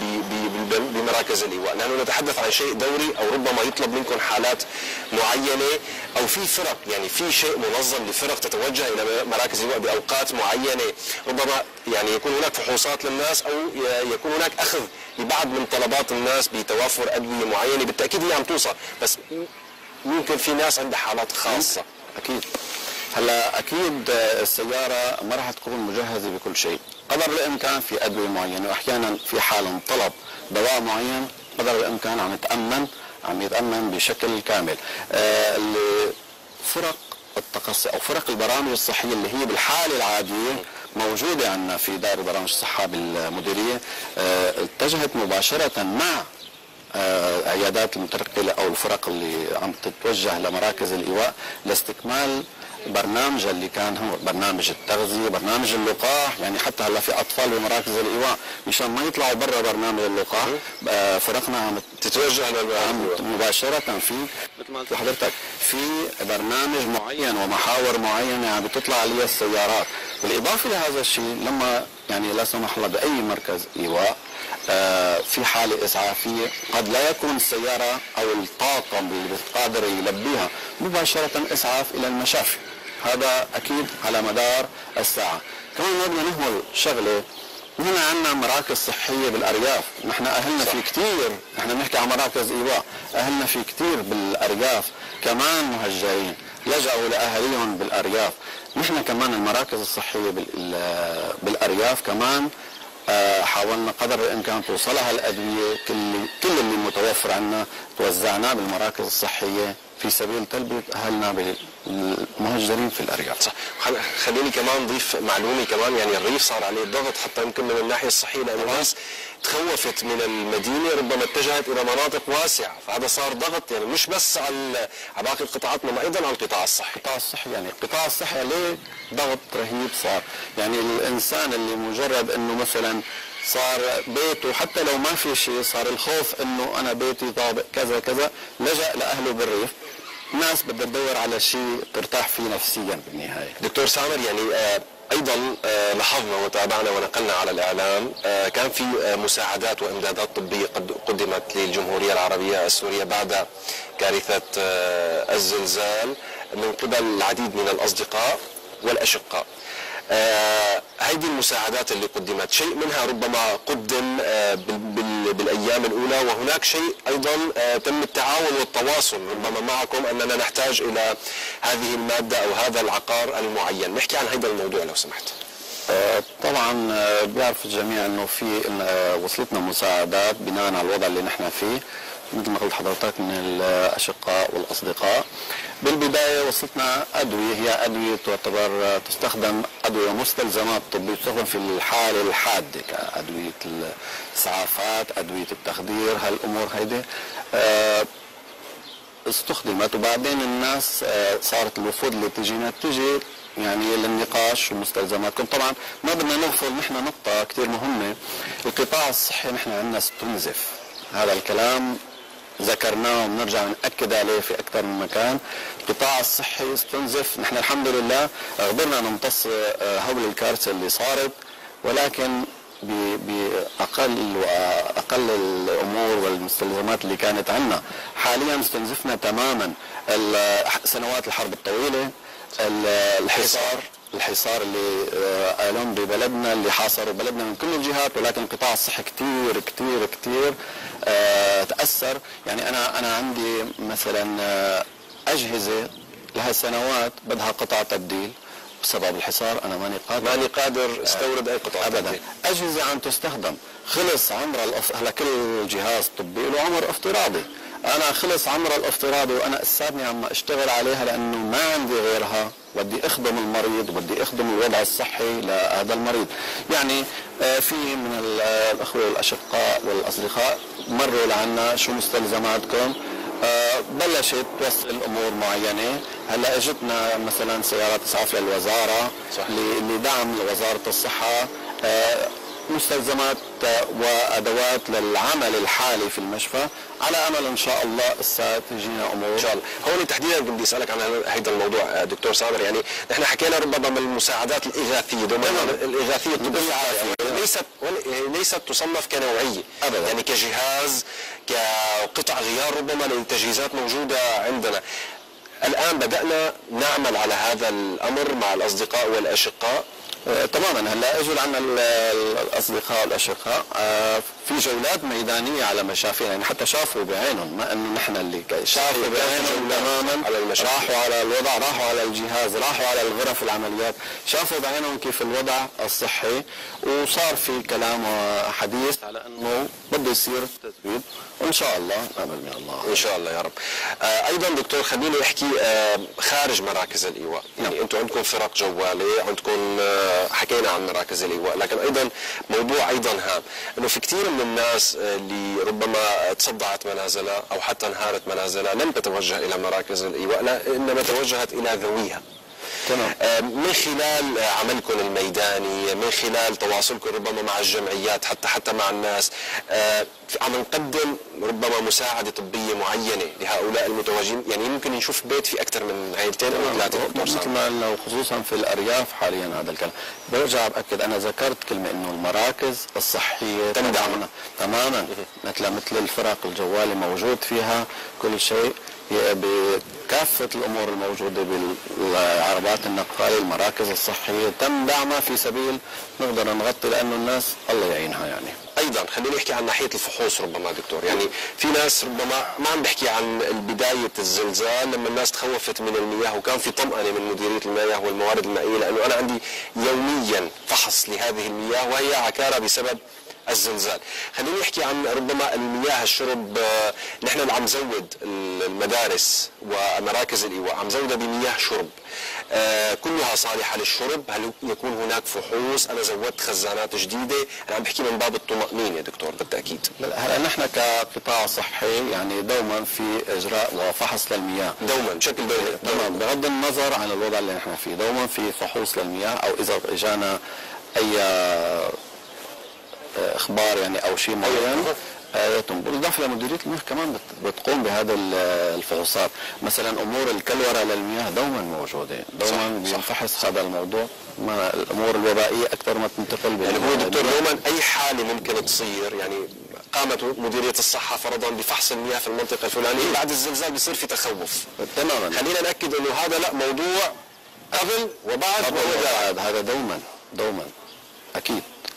[SPEAKER 1] بمراكز الايواء، نحن نتحدث عن شيء دوري او ربما يطلب منكم حالات معينه او في فرق، يعني في شيء منظم لفرق تتوجه الى مراكز الايواء باوقات معينه، ربما يعني يكون هناك فحوصات للناس او يكون هناك اخذ لبعض من طلبات الناس بتوافر ادويه معينه، بالتاكيد هي عم توصل، بس ممكن في ناس عندها حالات خاصه.
[SPEAKER 18] اكيد. هلا اكيد السياره ما راح تكون مجهزه بكل شيء، قدر الامكان في ادويه معينه، واحيانا في حال طلب دواء معين قدر الامكان عم يتامن عم يتامن بشكل كامل. آه فرق التقصي او فرق البرامج الصحيه اللي هي بالحاله العاديه موجوده عندنا في دائره برامج الصحه بالمديريه، آه اتجهت مباشره مع آه عيادات المتنقله او الفرق اللي عم تتوجه لمراكز الايواء لاستكمال برنامج اللي كان هو برنامج التغذيه، برنامج اللقاح، يعني حتى هلا في اطفال بمراكز الايواء مشان ما يطلعوا برا برنامج اللقاح آه فرقنا عم تتوجه مباشره في مثل ما قلت لحضرتك في برنامج معين ومحاور معينه عم بتطلع عليها السيارات، بالاضافه لهذا الشيء لما يعني لا سمح الله باي مركز ايواء آه في حاله اسعافيه قد لا يكون السياره او الطاقم اللي قادر يلبيها مباشره اسعاف الى المشافي، هذا اكيد على مدار الساعه. كمان بدنا نهمل شغله، هنا عندنا مراكز صحيه بالارياف، نحن اهلنا في كثير، نحن بنحكي عن مراكز ايواء، اهلنا في كثير بالارياف كمان مهجرين لجأوا لاهاليهم بالارياف، نحن كمان المراكز الصحيه بالارياف كمان حاولنا قدر الامكان توصلها الادويه كل كل اللي متوفر عندنا توزعناه بالمراكز الصحيه في سبيل تلبيه اهلنا بالمهجرين في الارياف.
[SPEAKER 1] صح، خليني كمان نضيف معلومه كمان، يعني الريف صار على الضغط حتى يمكن من الناحيه الصحيه، لانه الناس تخوفت من المدينه ربما اتجهت الى مناطق واسعه، فهذا صار ضغط يعني مش بس على على باقي القطاعات انما ايضا على القطاع الصحي.
[SPEAKER 18] القطاع الصحي يعني القطاع الصحي عليه ضغط رهيب صار، يعني الانسان اللي مجرد انه مثلا صار بيته حتى لو ما في شيء صار الخوف انه انا بيتي طابق كذا كذا، لجأ لاهله بالريف، ناس بدها تدور على شيء ترتاح فيه نفسيا بالنهايه.
[SPEAKER 1] دكتور سامر، يعني آه ايضا آه لاحظنا وتابعنا ونقلنا على الاعلام آه كان في آه مساعدات وامدادات طبيه قد قدمت للجمهوريه العربيه السوريه بعد كارثه آه الزلزال من قبل العديد من الاصدقاء والاشقاء. آه هذه المساعدات اللي قدمت شيء منها ربما قدم آه بال بال بالايام الاولى، وهناك شيء ايضا آه تم التعاون والتواصل ربما معكم اننا نحتاج الى هذه الماده او هذا العقار المعين، نحكي عن هذا الموضوع لو سمحت.
[SPEAKER 18] آه طبعا آه بيعرف الجميع انه في آه وصلتنا مساعدات بناء على الوضع اللي نحن فيه مثل ما قلت حضرتك من الاشقاء والاصدقاء. بالبدايه وصلتنا ادويه، هي ادويه تعتبر تستخدم ادويه مستلزمات طبيه تستخدم في الحاله الحاده كادويه الاسعافات، ادويه التخدير، هالامور هيدي آه استخدمت، وبعدين الناس آه صارت الوفود اللي تجينا تجي يعني للنقاش ومستلزماتكم. طبعا ما بدنا نغفل نحن نقطه كثير مهمه، القطاع الصحي نحن عندنا استنزف، هذا الكلام ذكرناه وبنرجع نأكد عليه في أكثر من مكان، القطاع الصحي استنزف، نحن الحمد لله قدرنا نمتص هول الكارثة اللي صارت، ولكن بأقل وأقل الأمور والمستلزمات اللي كانت عندنا. حاليا استنزفنا تماما سنوات الحرب الطويلة، الحصار الحصار اللي قالون ببلدنا اللي حاصروا بلدنا من كل الجهات، ولكن القطاع الصحي كثير كثير كثير آه تأثر. يعني أنا أنا عندي مثلا أجهزة لها سنوات بدها قطع تبديل بسبب الحصار، أنا ماني قادر
[SPEAKER 1] ماني قادر استورد أي قطع
[SPEAKER 18] أبدا
[SPEAKER 1] تبديل.
[SPEAKER 18] أجهزة عم تستخدم خلص عمر الأف... هلا كل جهاز طبي له عمر افتراضي، انا خلص عمر الافتراضي وانا اساتني عم اشتغل عليها لانه ما عندي غيرها، بدي اخدم المريض وبدي اخدم الوضع الصحي لهذا المريض. يعني في من الاخوه والاشقاء والاصدقاء مروا لعنا شو مستلزماتكم، بلشت توصل امور معينه. هلا اجتنا مثلا سيارات اسعاف للوزاره صح. لدعم وزاره الصحه، مستلزمات وادوات للعمل الحالي في المشفى، على امل ان شاء الله الساعه تجينا امور
[SPEAKER 1] ان شاء الله. هون تحديدا بدي اسالك عن هذا الموضوع دكتور سامر، يعني نحن حكينا ربما من المساعدات الاغاثيه، الاغاثيه الطبيه ليست ليست تصنف كنوعيه ابدا، يعني كجهاز كقطع غيار ربما للتجهيزات موجوده عندنا. الان بدانا نعمل على هذا الامر مع الاصدقاء والاشقاء.
[SPEAKER 18] آه تماما. هلا اجوا عنا الاصدقاء والاشقاء آه في جولات ميدانيه على مشافي، يعني حتى شافوا بعينهم، ما انه نحن اللي شافوا بعينهم تماما، على راحوا على الوضع، راحوا على الجهاز، راحوا على الغرف العمليات، شافوا بعينهم كيف الوضع الصحي، وصار في كلام وحديث على انه بده يصير تزويد، وان شاء الله نامل من الله
[SPEAKER 1] ان شاء الله يا رب. آه ايضا دكتور خليني احكي آه خارج مراكز الايواء، يعني انتم عندكم فرق جواله، عندكم آه حكينا عن مراكز الايواء، لكن ايضا موضوع ايضا هام انه في كثير من الناس اللي ربما تصدعت منازلها او حتى انهارت منازلها لم تتوجه الى مراكز الايواء، لا انما توجهت الى ذويها.
[SPEAKER 18] تمام.
[SPEAKER 1] من خلال عملكم الميداني، من خلال تواصلكم ربما مع الجمعيات، حتى حتى مع الناس، عم نقدم ربما مساعده طبيه معينه لهؤلاء المتواجدين، يعني يمكن نشوف بيت في اكثر من عائلتين او ثلاثه دكتور
[SPEAKER 18] مثل ما قلنا، وخصوصا في الارياف حاليا هذا الكلام. برجع باكد، انا ذكرت كلمه انه المراكز الصحيه تدعمنا تماما، مثل مثل الفرق الجوالي موجود فيها كل شيء بكافة الأمور الموجودة بالعربات النقالة، المراكز الصحية تم دعمها في سبيل نقدر نغطي، لأنه الناس الله يعينها. يعني
[SPEAKER 1] ايضا خليني احكي عن ناحيه الفحوص ربما دكتور، يعني في ناس ربما ما عم بحكي عن بدايه الزلزال لما الناس تخوفت من المياه وكان في طمأنه من مديريه المياه والموارد المائيه، لانه انا عندي يوميا فحص لهذه المياه وهي عكاره بسبب الزلزال. خليني احكي عن ربما المياه الشرب، نحن اللي عم نزود المدارس ومراكز الايواء عم نزودها بمياه شرب كلها صالحه للشرب. هل يكون هناك فحوص؟ انا زودت خزانات جديده، انا عم بحكي من باب الطمأنينه دكتور بالتاكيد.
[SPEAKER 18] هلا نحن كقطاع صحي يعني دوما في اجراء وفحص للمياه
[SPEAKER 1] دوما بشكل دوري
[SPEAKER 18] تمام، بغض النظر عن الوضع اللي نحن فيه، دوما في فحوص للمياه، او اذا اجانا اي اخبار يعني او شيء معين بالاضافه لمديريه المياه كمان بتقوم بهذا الفحوصات. مثلا امور الكلوره للمياه دوما موجوده، دوما بينفحص هذا الموضوع، ما الامور الوبائيه اكثر ما تنتقل.
[SPEAKER 1] يعني هو دكتور دوما اي حاله ممكن تصير، يعني قامت مديريه الصحه فرضا بفحص المياه في المنطقه الفلانيه، بعد الزلزال بيصير في تخوف
[SPEAKER 18] تماما.
[SPEAKER 1] خلينا ناكد انه هذا لا، موضوع قبل وبعد
[SPEAKER 18] وبعد، هذا دوما دوما اكيد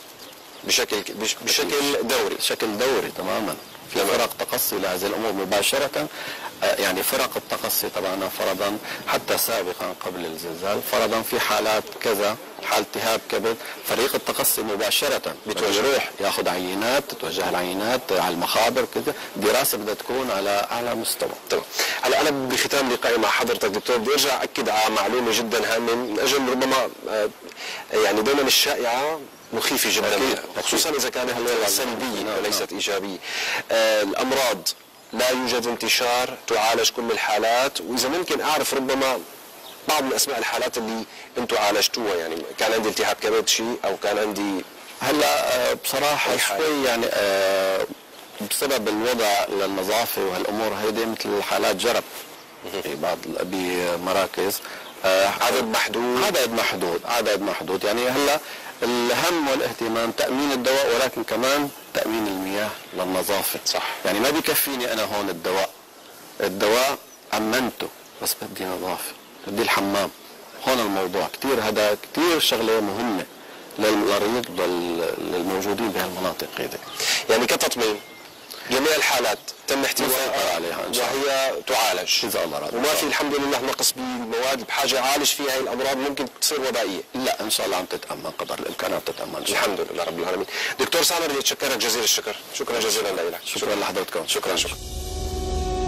[SPEAKER 1] بشكل بشكل دوري
[SPEAKER 18] بشكل دوري تماما. في فرق تقصي لهذه الامور مباشره، يعني فرق التقصي تبعنا فرضا حتى سابقا قبل الزلزال، فرضا في حالات كذا، حال التهاب كبد، فريق التقصي مباشره بيروح ياخذ عينات، تتوجه العينات على المخابر كذا، دراسه بدها تكون على اعلى مستوى.
[SPEAKER 1] تمام. هلا انا بختام لقائي مع حضرتك دكتور بدي ارجع اكد على معلومه جدا هامه من اجل ربما يعني دائما الشائعه مخيفة جدا، خصوصا إذا كانت سلبية وليست إيجابية. آه الأمراض لا يوجد انتشار، تعالج كل الحالات، وإذا ممكن أعرف ربما بعض من أسماء الحالات اللي أنتم عالجتوها، يعني كان عندي التهاب كبد شيء أو كان عندي
[SPEAKER 18] هلا آه بصراحة شوي يعني آه بسبب الوضع للنظافة وهالأمور هيدي مثل حالات جرب في بعض بمراكز
[SPEAKER 1] آه عدد محدود
[SPEAKER 18] عدد محدود عدد محدود يعني هلا الهم والاهتمام تأمين الدواء، ولكن كمان تأمين المياه للنظافة.
[SPEAKER 1] صح.
[SPEAKER 18] يعني ما بيكفيني أنا هون الدواء، الدواء أمنته بس بدي نظافة، بدي الحمام. هون الموضوع كتير، هذا كتير شغلة مهمة للمريض للموجودين بهالمناطق هذه.
[SPEAKER 1] يعني كتطمين جميع الحالات تم احتوائها
[SPEAKER 18] عليها إن شاء الله
[SPEAKER 1] وهي تعالج
[SPEAKER 18] إذا الله راد،
[SPEAKER 1] وما في الحمد لله نقص بالمواد بحاجه عالج فيها هي الامراض ممكن تصير وبائيه.
[SPEAKER 18] لا ان شاء الله عم تتامن قدر الامكانات تتامن
[SPEAKER 1] الحمد لله رب العالمين. دكتور سامر بدي اتشكرك جزيل الشكر، شكرا جزيلا لك.
[SPEAKER 18] شكرا لحضرتكم.
[SPEAKER 1] شكرا شكرا.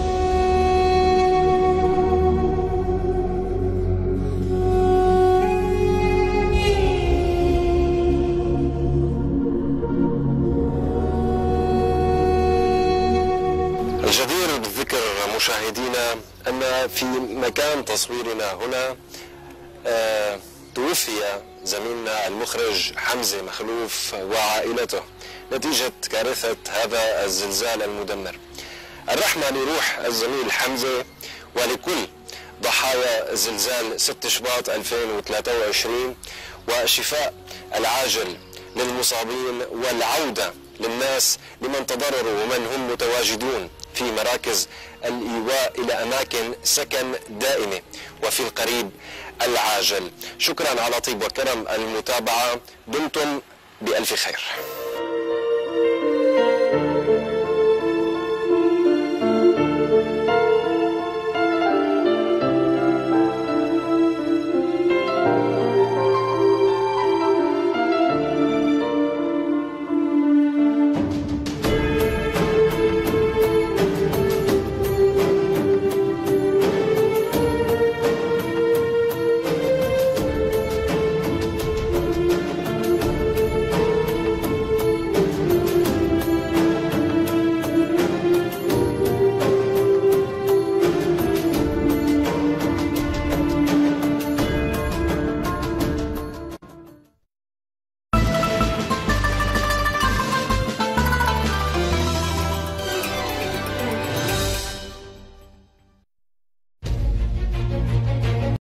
[SPEAKER 1] يطيب الذكر مشاهدينا أن في مكان تصويرنا هنا آه توفي زميلنا المخرج حمزة مخلوف وعائلته نتيجة كارثة هذا الزلزال المدمر. الرحمة لروح الزميل حمزة ولكل ضحايا زلزال ستة شباط ألفين وثلاثة وعشرين، والشفاء العاجل للمصابين والعودة للناس لمن تضرروا ومن هم متواجدون في مراكز الإيواء إلى أماكن سكن دائمة وفي القريب العاجل. شكرا على طيب وكرم المتابعة، دمتم بألف خير.